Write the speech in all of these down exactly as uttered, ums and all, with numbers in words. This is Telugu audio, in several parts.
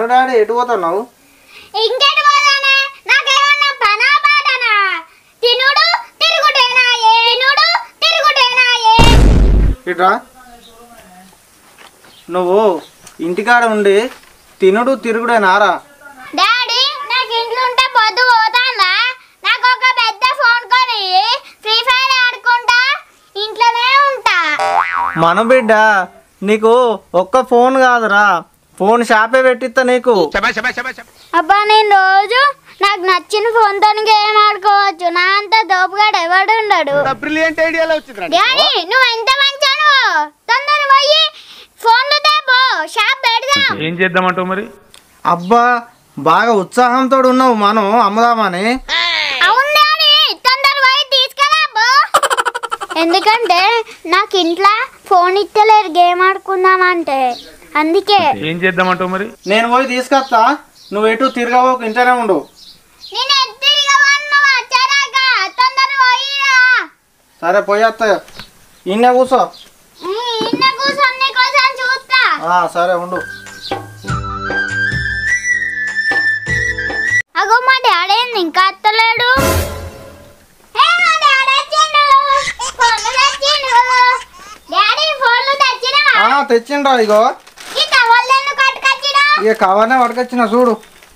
డాడీ ఎటు పోతున్నావు? ఇంకెటు పోతానే? నాకేమన్నా పనా పాటనా? తినుడు తిరుగుడేనాయే, తినుడు తిరుగుడేనాయే. ఇట్రా, నువ్వు ఇంటికాడ ఉండి తినుడు తిరుగుడేనారా? డాడీ నాకు ఇంట్లో ఉంటే పొద్దు పోతానా? నాకు ఒక పెద్ద ఫోన్ కొని ఫ్రీ ఫైర్ ఆడుకుంటా ఇంట్లోనే ఉంటా. మన బిడ్డ నీకు ఒక్క ఫోన్ కాదురా, ఫోన్ షాపే పెట్టిస్తా నీకు. అబ్బా నేను రోజు నాకు నచ్చిన ఫోన్ తో గేమ్ ఆడుకోవచ్చు. నా అంత దోపుగాడు ఎవడు ఉండడు. డాడీ నువ్వు ఎంత మంచాను, తొందర పోయి ఫోన్లు తేపో, షాప్ పెడదాం. ఏం చేద్దామంటావు మరి? అబ్బా బాగా ఉత్సాహంతో ఉన్నావు మనం అమ్ముదామని. అవును డాడీ, తొందర పోయి తీసుకురాబో. ఎందుకంటే నాకు ఇంట్లో ఫోన్ ఇస్తలేరు గేమ్ ఆడుకుందామంటే, అందుకే. ఏం చేద్దామంటావు మరి? నేను పోయి తీసుకొస్తా, నువ్వు ఎటు తిరగబోకు, ఇంట్లోనే ఉండు. నేను ఎత్తిరిగవన్ను వచ్చారాక తొందర పోయిరా. సరే పోయేస్తా, ఇన్నే కూర్చో. ఇన్న కూర్చొని నీకోసం చూస్తా. సరే ఉండు. అగో మా డాడీ ఏంది ఇంకా అత్తలేడు? ఏ మా డాడీ వచ్చిండు, ఫోన్లు తెచ్చిండు. డాడీ ఫోన్లు తెచ్చినా? తెచ్చిండ్రా, ఇగో ఈ టవల్ ఎందుకు కట్టుకొచ్చినా? ఇక కవర్నే పట్టుకొచ్చిన చూడు.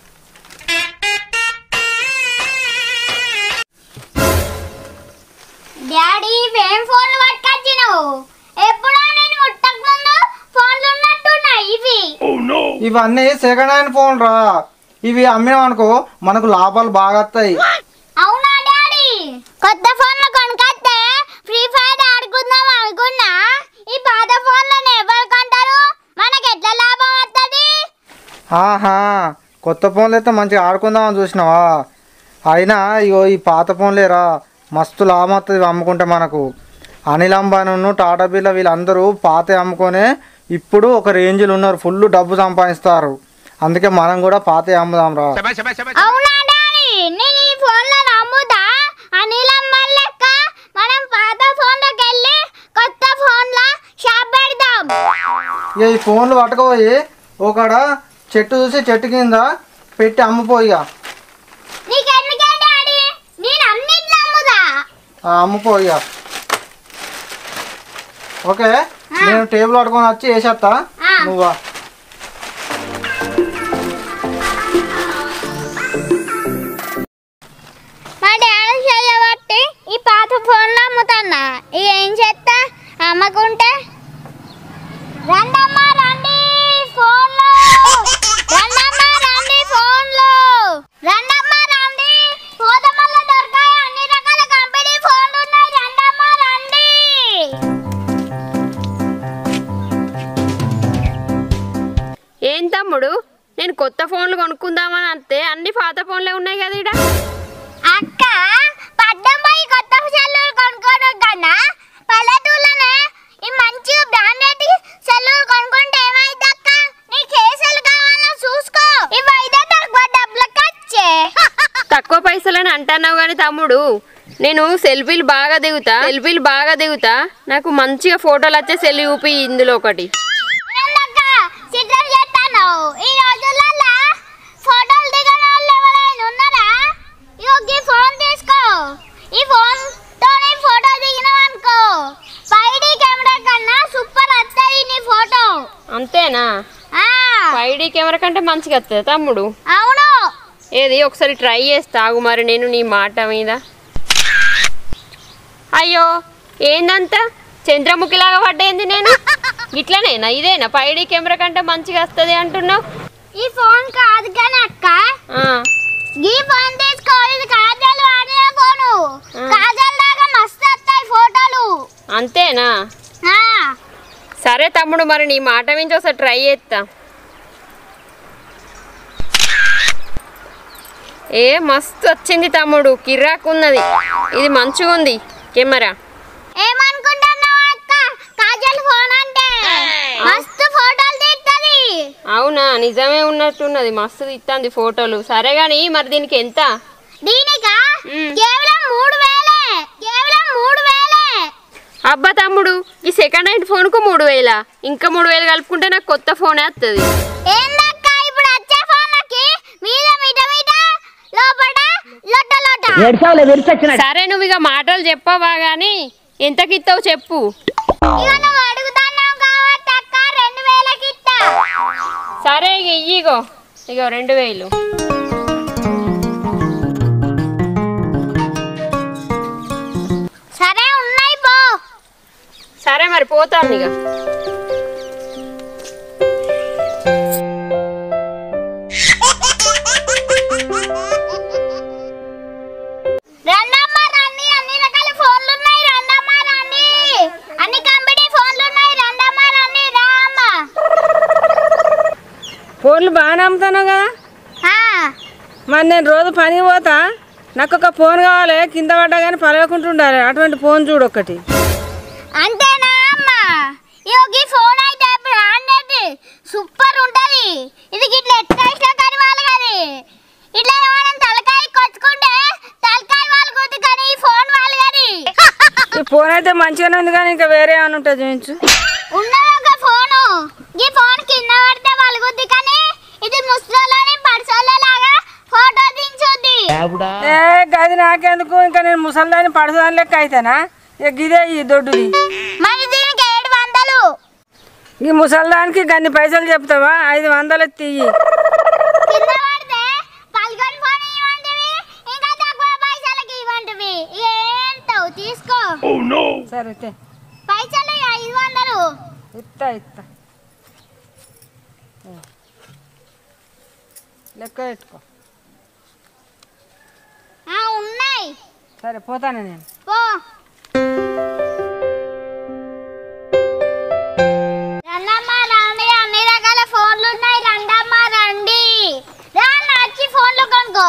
డాడీ ఏం ఫోన్లు పట్టుకొచ్చినావు? ఎప్పుడో నేను ముట్టక ముందు ఫోన్లు ఉన్నట్టున్నాయి ఇవి. ఇవన్నీ సెకండ్ హ్యాండ్ ఫోన్ రా, ఇవి అమ్మేమనుకో మనకు లాభాలు బాగా వస్తాయి. అవునా డాడీ? కొత్త ఫోన్లు కొనుక్కొస్తే ఫ్రీ ఫైర్ ఆడుకుందాం అనుకున్నా. ఈ పాత ఫోన్లను ఎవరు కొంటారు? మనకి ఎట్లా లాభం వస్తుంది? ఆహా, కొత్త ఫోన్లు అయితే మంచిగా ఆడుకుందామని చూసినావా? అయినా ఇగో ఈ పాత ఫోన్లేరా మస్తు లాభం వస్తుంది అమ్ముకుంటే మనకు. అనిల్ అంబానీ, టాటా బిర్లా వీళ్ళందరూ పాత అమ్ముకొనే ఇప్పుడు ఒక రేంజ్లో ఉన్నారు, ఫుల్ డబ్బు సంపాదిస్తారు. అందుకే మనం కూడా పాత అమ్ముదాం రా. అవునా డాడీ? నేను ఈ ఫోన్లను అమ్ముతా. అనిల్ అంబానీ లెక్క మనం పాత ఫోన్లోకి వెళ్ళి కొత్త ఫోన్ల షాప్ పెడదాం. ఇక ఈ ఫోన్లు పట్టుకుపోయి ఒకడ చెట్టు చూసి చెట్టు కింద పెట్టి అమ్ముపోయిగా. నీకెందుకే డాడీ? నేను అన్నిట్లో అమ్ముతా. అమ్ముపోయిగా. ఓకే, నేను టేబుల్ పట్టుకొని వచ్చి వేసేస్తా, నువ్వా. మా డాడీ చేయబట్టి ఈ పాత ఫోన్లు అమ్ముతాన్నా. ఇక ఏం చేస్తా అమ్మకుంటే? రండమ్మా రండి ఫోన్లు, రండమ్మా రండి ఫోన్లు, రండమ్మా రండి. పోతమల్ల దొరకాయి అన్ని రకాల కంపెనీ ఫోన్లు ఉన్నాయి. రండమ్మా రండి. ఏం తమ్ముడు, నేను కొత్త ఫోన్లు కొనుక్కుందామని అంతే అన్ని పాత ఫోన్లే ఉన్నాయి కదా ఇడ. అక్క పడ్డం పోయి కొత్త సెల్లులు కొనుక్కోను కన్నా పల్లెటూళ్ళనే ఈ మంచి బ్రాండెడ్ సెల్లులు కొనుక్కుంటే ఏమైంది అక్క? నీకు ఏ సెల్ కావాలో చూసుకో. ఇవైతే తక్కువ డబ్బులకు వచ్చే. తక్కువ పైసలని అంటున్నావు కానీ తమ్ముడు, నేను సెల్ఫీలు బాగా దిగుతా సెల్ఫీలు బాగా దిగుతా నాకు మంచిగా ఫోటోలు వచ్చే సెల్ చూపి ఇందులో ఒకటి. ఏందక్క చిత్రం చేస్తాను? ఈ రోజులలో ఫోటోలు దిగని వాళ్ళు ఎవరైనా ఉన్నారా? ఇగో ఈ ఫోన్ తీసుకో. ఈ ఫోన్ తోనే ఫోటో దిగినావనుకో ఫైవ్ డి కెమెరా కన్నా సూపర్ వస్తాయి నీ ఫోటో. అంతేనా? ఆ ఫైవ్ డి కెమెరా కంటే మంచిగా వస్తుంది తమ్ముడు. అవును. ఏది ఒకసారి ట్రై చేస్తా ఆగు మరి నేను నీ మాట మీద. అయ్యో ఏందంతా చంద్రముఖిలాగా పడ్డేంది నేను? ఇట్లనేనా? ఇదేనా ఫైవ్ డి కెమెరా కంటే మంచిగా వస్తుంది అంటున్నావు? ఈ ఫోన్ కాదు కానీ అక్క, ఈ ఫోన్ తీసుకో. ఇది కాజల్ వాడిన ఫోను. కాజల్ లాగా మస్తు వస్తాయి ఫోటోలు. అంతేనా? సరే తమ్ముడు మరి నీ మాట నుంచి ఒకసారి ట్రై చేస్తా. ఏ మస్తు వచ్చింది తమ్ముడు, కిర్రాకున్నది. ఇది మంచిగా ఉంది కెమెరా. ఏమనుకుంటున్నావు అక్క? కాజల్ ఫోన్ అంటే మస్తు ఫోటోలు తీస్తది. అవునా? నిజమే ఉన్నట్టున్నది, మస్తు తీస్తుంది ఫోటోలు. సరే గాని మరి దీనికి ఎంత? దీనికా కేవలం మూడు వేలే, కేవలం మూడు వేలే. అబ్బా తమ్ముడు, ఈ సెకండ్ హ్యాండ్ ఫోన్ కు మూడు వేల ఇంకా మూడు వేలు కలుపుకుంటే నాకు కొత్త ఫోనే వస్తుంది. ఏందక్క ఇప్పుడు వచ్చే సరే నువ్వు ఇక మాటలు చెప్పవా గాని ఎంతకిస్తావు చెప్పు. ఇక నువ్వు అడుగుతున్నావు కాబట్టి అక్క రెండు వేలకి ఇస్తా. సరే ఇక ఇయ్యిగో ఇగో రెండు వేలు. సరే ఉన్నాయి పో. సరే మరి పోతాను ఇక. రండమ్మ రండి, అన్ని రకాల ఫోన్లు ఉన్నాయి. రండమ్మ రండి, అన్ని కంపెనీ ఫోన్లు ఉన్నాయి. రండమ్మ రండి, రా అమ్మ. ఫోన్లు బాగానే అమ్ముతాను కదా. ఆ, మరి నేను రోజు పని పోతా, నాకు ఒక ఫోన్ కావాలి, కింద పడ్డా కానీ పలవకుంటుండాలి. అటువంటి ఫోన్ చూడు ఒకటి. అంతేనా అమ్మ? ఇగో ఈ ఫోన్ అయితే బ్రాండెడ్ సూపర్ ఉంటది. ఇది గిట్ల ఎట్లా ఇట్లా కానీ వాళ్ళు కానీ ఇట్లా మనం తలకాయ కొట్టుకుంటే తలకాయ వాళ్ళు కొద్ది కానీ ఈ ఫోన్ వాళ్ళు కానీ ఈ ఫోన్ అయితే మంచిగానే ఉంది కానీ ఇంకా వేరే ఏమైనా ఉంటుంది చూపించు. ఉన్నది ఒక ఫోను. ఈ ఫోన్ కింద పడితే పలుగుద్ది కానీ ఇది ముసలోళ్ళని పడిసోళ్ళలాగా ఫోటో దించుద్ది. ఏ గది నాకెందుకు, ఇంకా నేను ముసల్దాన్ని పడదాని లెక్క అయితేనా? ఇక గిదే ఈ దొడ్డుది. మరి దీనికి ఏడు వందలు. ఈ ముసల్దానికి గన్ని పైసలు చెప్తావా? ఐదు వందలు తీయి. కింద పడితే పలుకొని ఫోన్ ఇవ్వంటివి, ఇంకా తక్కువ పైసలకి ఇవ్వంటివి. ఏంటావు తీసుకో. సరే తే. పైసలు ఐదు వందలు. ఇత్తా ఇత్తా లెక్క పెట్టుకో. ఆ, ఉన్నాయి. సరే పోతాను నేను. పో. రండమ్మ రండి, అన్ని రకాల ఫోన్లు ఉన్నాయి. రండమ్మ రండి, రా నచ్చి ఫోన్లు కొనుక్కో.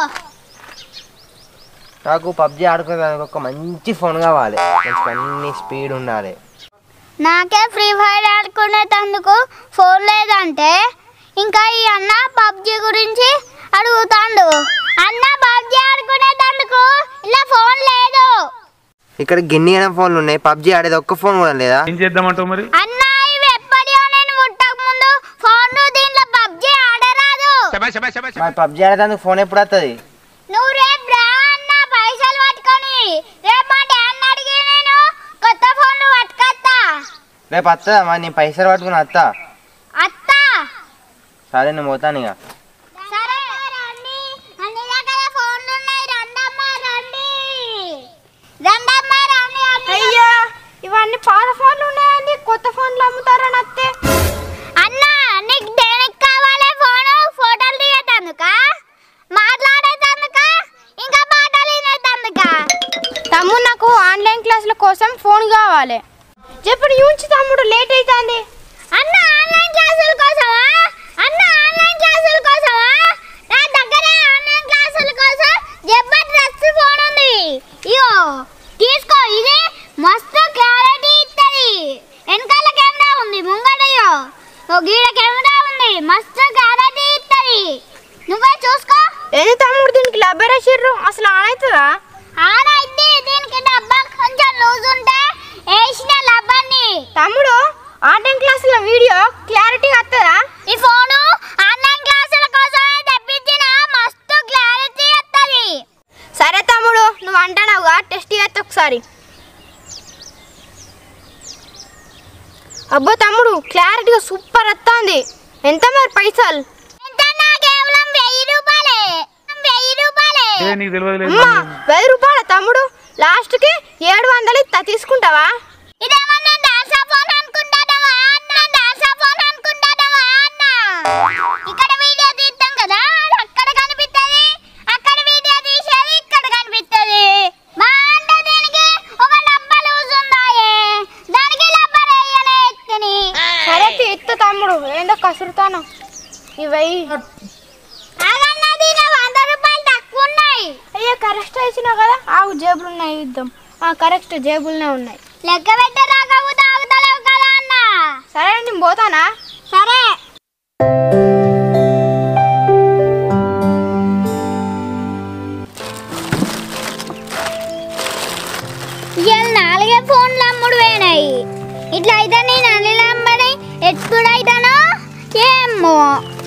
నాకు పబ్జి ఆడుకోవడానికి ఒక మంచి ఫోన్ కావాలి, మంచి అన్ని స్పీడ్ ఉండాలి. నాకే ఫ్రీ ఫైర్ ఆడుకునేటందుకు ఫోన్ లేదంటే ఇంకా ఈ అన్న పబ్జి గురించి అడుగుతాండు. అన్న పబ్జి ఆడుకునేటందుకు ఇలా ఫోన్ లేదు. ఇక్కడ గిన్ని అయిన ఫోన్లు ఉన్నాయి, పబ్జి ఆడేది ఒక్క ఫోన్ కూడా లేదా? ఏం చేద్దామంటావు మరి? అన్న ఇవి ఎప్పటియో నేను పుట్టక ముందు ఫోన్ దీంట్లో పబ్జి ఆడరాదు. మరి పబ్జి ఆడేదానికి ఫోన్ ఎప్పుడు వస్తుంది? నువ్వు రేపు రా అన్న పైసలు పట్టుకొని. రేపు మా డాడీని అడిగి నేను కొత్త ఫోన్లు పట్టుకొస్తా. రేపు వస్తుందా? మరి నేను పైసలు పట్టుకుని వస్తా. అత్తా. సరే నేను పోతాను ఇక. సరే రండి, అన్ని రకాల ఫోన్లు ఉన్నాయి. రండమ్మ రండి, రండమ్మ రండి. అయ్యా ఇవన్నీ పాత ఫోన్లు ఉన్నాయండి, కొత్త ఫోన్లు అమ్ముతారని అత్తే. అన్న నీకు దేనికి కావాలి ఫోను? ఫోటోలు దిగేటందుక, మాట్లాడేటందుక, ఇంకా పాటలు వినేటందుక? తమ్ముడు నాకు ఆన్లైన్ క్లాసుల కోసం ఫోన్ కావాలి. చెప్పడు యూంచి తమ్ముడు, లేట్ అవుతుంది. అన్న ఆన్లైన్ క్లాసుల కోసమా? అన్న ఆన్లైన్ క్లాసుల కోసమా? నా దగ్గర ఆన్లైన్ క్లాసుల కోసం జబర్దస్త్ ఫోన్ ఉంది. ఇగో తీసుకో, ఇది మస్తు క్లారిటీ ఇస్తుంది. వెనకాల కెమెరా ఉంది, ముంగడయో ఓ గీడ కెమెరా ఉంది, మస్తు క్లారిటీ ఇస్తుంది. నువ్వే చూసుకో. ఏంది తమ్ముడు దీనికి లబ్బరేసిర్రు, అసలు ఆన్ అవుతుందా? ఆన్ అయితే దీనికి డబ్బా కొంచెం లూజ్ ఉంటే వేసిన లబ్బర్ని. తమ్ముడు ఆన్లైన్ క్లాసుల వీడియో క్లారిటీ వస్తుందా? ఈ ఫోను ఆన్లైన్ క్లాసుల కోసమే తెప్పించిన, మస్తు క్లారిటీ వస్తుంది. సరే తమ్ముడు నువ్వు అంటున్నావుగా, టెస్ట్ చేస్తా ఒకసారి. అబ్బో తమ్ముడు క్లారిటీగా సూపర్ వస్తుంది. ఎంత మరి పైసలు? ఎంతన్నా? కేవలం వెయ్యి రూపాయలే. వెయ్యి రూపాయలే. ఏ నీకు తెలియదు లేదు. అమ్మా వెయ్యి రూపాయల తమ్ముడు, లాస్ట్కి ఏడు వందలు ఇస్తా, తీసుకుంటావా? ఇదేమన్నా డాల్సా ఫోన్ అనుకుంటానవా అన్న? డాల్సా ఫోన్ అనుకుంటానవా అన్న? ఇక్కడ వీడియో తీస్తాం కదా, అది అక్కడ కనిపిస్తుంది. అక్కడ వీడియో తీసేది ఇక్కడ కనిపిస్తుంది. మా అంటే దీనికి ఒక డబ్బా లూజ్ ఉందాయే, దానికి లబ్బర్ వేయలే ఎత్తుని. సరే ఇస్తా తమ్ముడు, ఏందో కసురుతాను. ఇవి అదన్న దీని వంద రూపాయలు తక్కువ ఉన్నాయి. అయ్యో కరెక్ట్ వేసినావు కదా, ఆగు జేబులు ఉన్నాయి ఇద్దాం. కరెక్ట్ జేబులనే ఉన్నాయి. లెక్క పెట్టే రాకపోతే తాగుతలేవు కదా అన్న. సరే నేను పోతానా? సరే. ఇవాళ నాలుగే ఫోన్లు అమ్ముడు పోయినాయి. ఇట్లా అయితే నేను అనిల్ అమ్మని ఎప్పుడైతానో ఏమో.